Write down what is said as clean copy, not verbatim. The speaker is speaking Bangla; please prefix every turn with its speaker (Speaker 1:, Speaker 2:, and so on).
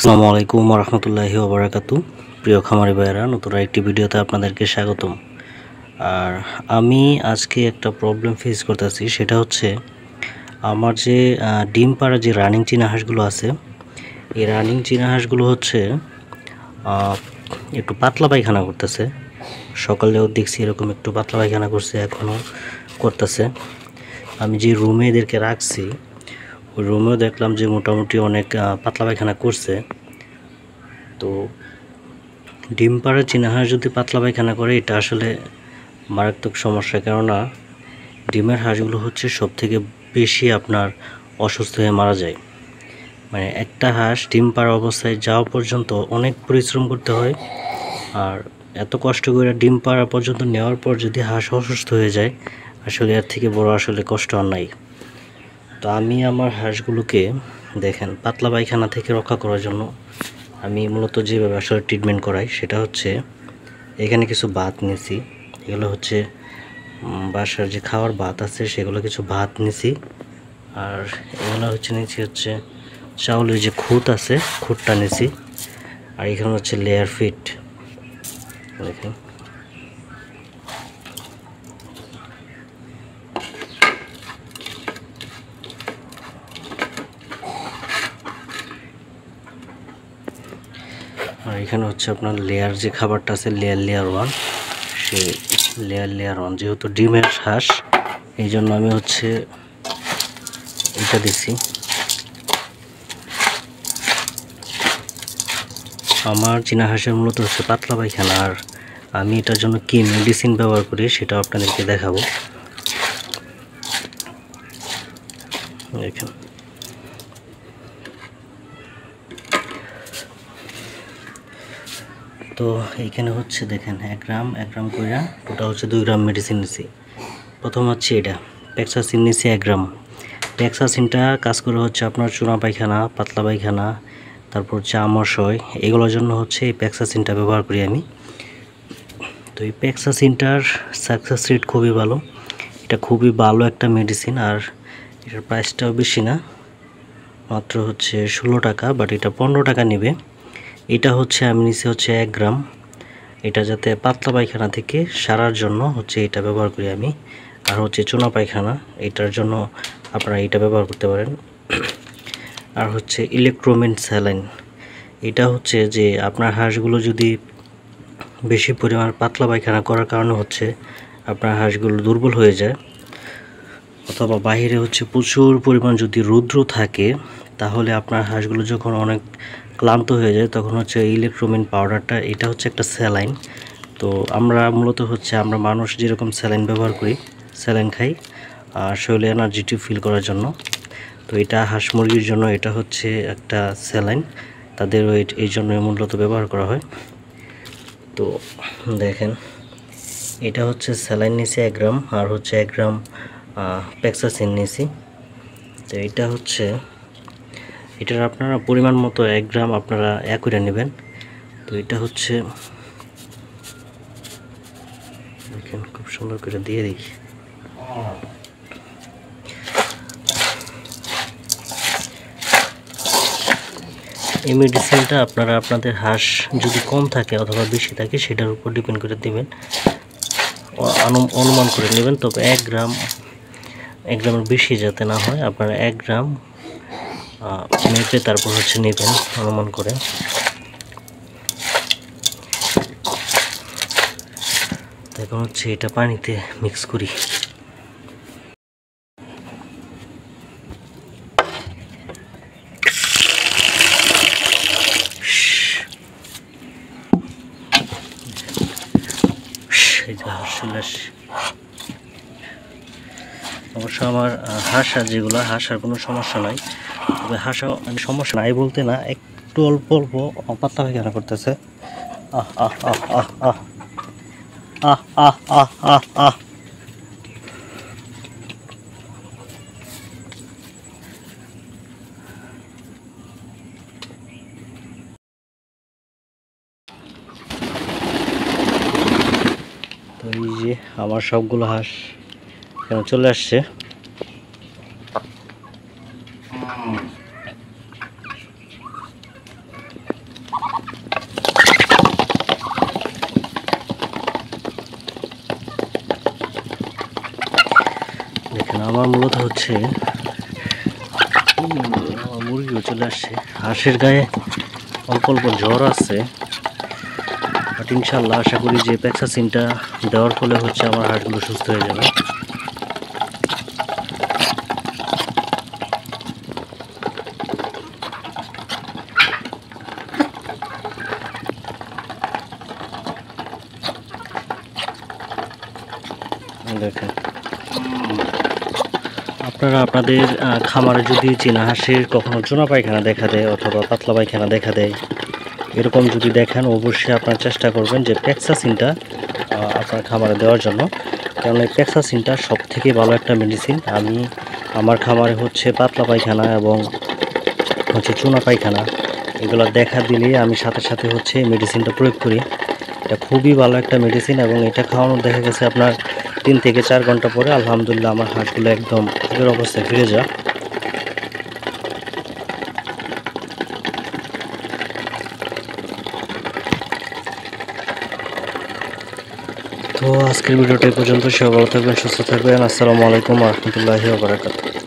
Speaker 1: আসসালামু আলাইকুম ওয়া রাহমাতুল্লাহি ওয়া বারাকাতুহু। প্রিয় খামারি ভাইয়েরা, নতুন একটি ভিডিওতে আপনাদেরকে স্বাগতম। আর আমি আজকে একটা প্রবলেম ফেস করতেছি, সেটা হচ্ছে আমার যে ডিম পাড়া যে রানিং চীনা হাঁসগুলো আছে, এই রানিং চীনা হাঁসগুলো হচ্ছে একটু পাতলা পায়খানা করতেছে। সকালেও দেখছি এরকম একটু পাতলা পায়খানা করছে, এখনও করতেছে। আমি যে রুমে এদেরকে রাখছি ওই রুমেও দেখলাম যে মোটামুটি অনেক পাতলা পায়খানা করছে। তো ডিম পাড়া চীনা হাঁস যদি পাতলা পায়খানা করে, এটা আসলে মারাত্মক সমস্যা। কেননা ডিমের হাঁসগুলো হচ্ছে সব থেকে বেশি আপনার অসুস্থ হয়ে মারা যায়। মানে একটা হাঁস ডিম পাড়া অবস্থায় যাওয়া পর্যন্ত অনেক পরিশ্রম করতে হয়, আর এত কষ্ট করে ডিম পাড়া পর্যন্ত নেওয়ার পর যদি হাঁস অসুস্থ হয়ে যায়, আসলে এর থেকে বড় আসলে কষ্ট আর নাই। তো আমি আমার হাঁসগুলোকে দেখেন পাতলা পায়খানা থেকে রক্ষা করার জন্য আমি মূলত যেভাবে আসলে ট্রিটমেন্ট করাই, সেটা হচ্ছে এখানে কিছু ভাত নিছি। এগুলো হচ্ছে বাসার যে খাওয়ার ভাত আছে, সেগুলো কিছু ভাত নিছি। আর এগুলো হচ্ছে নিচে হচ্ছে চাউলের যে খুঁত আছে, খুঁতটা নিছি। আর এখানে হচ্ছে লেয়ার ফিট, দেখেন। আর এখানে হচ্ছে আপনার লেয়ার যে খাবারটা আছে, লেয়ার ওয়ান, সেই লেয়ার ওয়ান। যেহেতু ডিমের হাঁস, এই জন্য আমি হচ্ছে এটা দিছি। আমার চীনা হাঁসের মূলত হচ্ছে পাতলা পায়খানা, আর আমি এটার জন্য কি মেডিসিন ব্যবহার করি সেটা আপনাদেরকে দেখাবো। দেখেন, তো এইখানে হচ্ছে দেখেন 1 গ্রাম করে টোটাল হচ্ছে 2 গ্রাম মেডিসিন নিছি। প্রথম হচ্ছে এটা প্যাক্সাসিন নিছি 1 গ্রাম। প্যাক্সাসিনটা কাজ করে হচ্ছে আপনার চুনা পায়খানা, পাতলা পায়খানা, তারপর হচ্ছে আমাশয়, এগুলোর জন্য হচ্ছে এই প্যাক্সাসিনটা ব্যবহার করি আমি। তো এই প্যাক্সাসিনটার সাকসেস রেট খুবই ভালো। এটা খুবই ভালো একটা মেডিসিন, আর এটার প্রাইসটাও বেশি না, মাত্র হচ্ছে 16 টাকা, বাট এটা 15 টাকা নেবে। এটা হচ্ছে আমি নিচে হচ্ছে 1 গ্রাম। এটা যাতে পাতলা পায়খানা থেকে সারার জন্য হচ্ছে এটা ব্যবহার করি আমি। আর হচ্ছে চুনা পায়খানা, এটার জন্য আপনারা এটা ব্যবহার করতে পারেন। আর হচ্ছে ইলেকট্রোমেন্ট স্যালাইন, এটা হচ্ছে যে আপনার হাঁসগুলো যদি বেশি পরিমাণ পাতলা পায়খানা করার কারণে হচ্ছে আপনার হাঁসগুলো দুর্বল হয়ে যায়, অথবা বাইরে হচ্ছে প্রচুর পরিমাণ যদি রৌদ্র থাকে, তাহলে আপনার হাঁসগুলো যখন অনেক ক্লান্ত হয়ে যায়, তখন হচ্ছে ইলেকট্রোমিন পাউডারটা, এটা হচ্ছে একটা স্যালাইন। তো আমরা মূলত হচ্ছে আমরা মানুষ যেরকম স্যালাইন ব্যবহার করি, স্যালাইন খাই শরীরে এনার্জিটি ফিল করার জন্য, তো এটা হাঁস মুরগির জন্য এটা হচ্ছে একটা স্যালাইন, তাদের এই জন্য মূলত ব্যবহার করা হয়। তো দেখেন, এটা হচ্ছে স্যালাইন নিয়েছি 1 গ্রাম, আর হচ্ছে 1 গ্রাম প্যাক্সাসিন নিয়েছি। তো এটা হচ্ছে এটার আপনারা পরিমাণ মতো 1 গ্রাম আপনারা একইটা নেবেন। তো এটা হচ্ছে দেখেন, খুব সুন্দর করে দিয়ে দেখি। এই মেডিসিনটা আপনারা আপনাদের হাঁস যদি কম থাকে অথবা বেশি থাকে, সেটার উপর ডিপেন্ড করে দেবেন, অনুমান করে নেবেন। তবে 1 গ্রামের বেশি যাতে না হয়, আপনারা 1 গ্রাম মেপে তারপর হচ্ছে নেবেন অনুমান করে। এখন হচ্ছে এটা পানিতে মিক্স করি। অবশ্য আমার যেগুলো হাঁসার কোনো সমস্যা নাই, তবে মানে সমস্যা নাই বলতে না, একটু অল্প অল্প পাতলা পায়খানা করতেছে। আহ আহ আহ আহ আহ আহ আহ আহ আহ আহ তো এই যে আমার সবগুলো হাঁস চলে আসছে। আমার মূলত হচ্ছে মুরগিও চলে আসছে। হাঁসের গায়ে অল্প অল্প জ্বর আছে, বাট ইনশাল্লাহ আশা করি যে প্যাক্সাসিনটা দেওয়ার ফলে হচ্ছে আমার হাঁসগুলো সুস্থ হয়ে যাবে। দেখেন, আপনারা আপনাদের খামারে যদি চীনা হাঁসের কখনো চুনা পায়খানা দেখা দেয় অথবা পাতলা পায়খানা দেখা দেয়, এরকম যদি দেখেন অবশ্যই আপনারা চেষ্টা করবেন যে প্যাক্সাসিনটা আপনার খামারে দেওয়ার জন্য, কারণ এই প্যাক্সাসিনটা সব থেকে ভালো একটা মেডিসিন। আমি আমার খামারে হচ্ছে পাতলা পায়খানা এবং হচ্ছে চুনা পায়খানা এগুলো দেখা দিলে আমি সাথে সাথে হচ্ছে মেডিসিনটা প্রয়োগ করি। এটা খুবই ভালো একটা মেডিসিন এবং এটা খাওয়ানো দেখা গেছে আপনার 3 থেকে 4 ঘন্টা পরে আলহামদুলিল্লাহ আমার হাঁসগুলো একদম আগের অবস্থায় ফিরে যায়। তো আজকের ভিডিওটা এই পর্যন্ত। সবাই ভালো থাকবেন, সুস্থ থাকবেন। আসসালামু আলাইকুম ওয়া রাহমাতুল্লাহি ওয়া বারাকাতুহু।